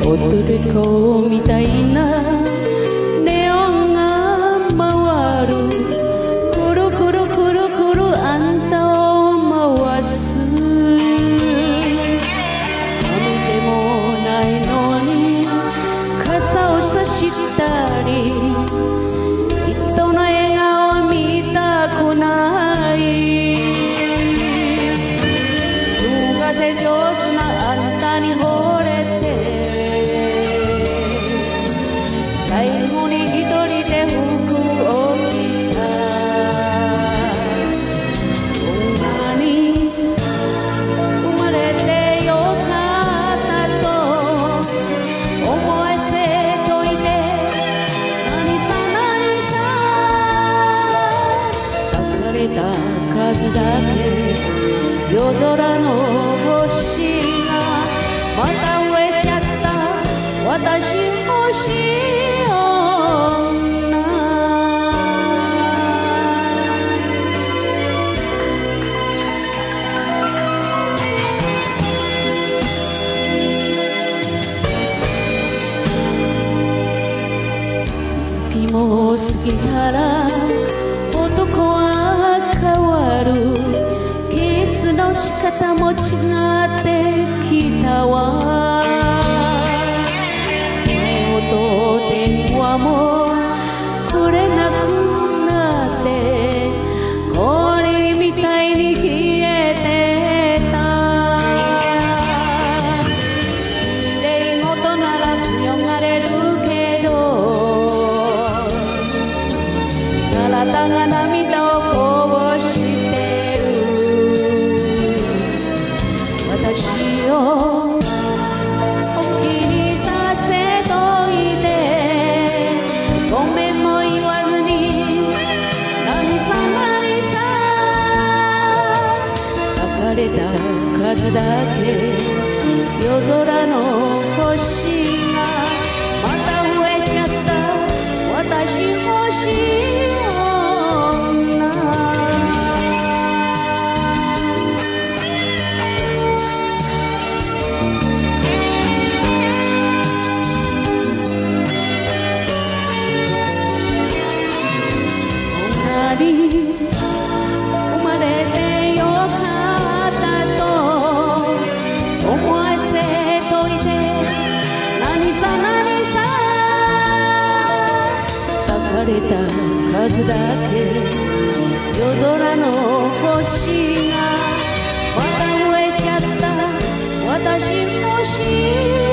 踊る子みたいなネオンが回る、くるくるくるくるあんたを回す。雨でもないのに傘を差したり、人の笑顔見たくない。風風上手なあんたに惚れて、最後に一人で服を着た。こんなに生まれてよかったと思わせといて、何さ何さ抱かれた数だけ夜空の星がまた増えちゃった。私欲しい女。月も過ぎたら男は変わる。キスの仕方も違ってきたわ。電話もくれなくなって、氷みたいに消えてた。綺麗事なら強がれるけど、体が涙をこぼしてる。私を数だけ夜空の星がまた増えちゃった。私欲しい女。こんなに生まれてよかった思わせといて、何さ何さ抱かれた数だけ夜空の星がまた増えちゃった。私欲しい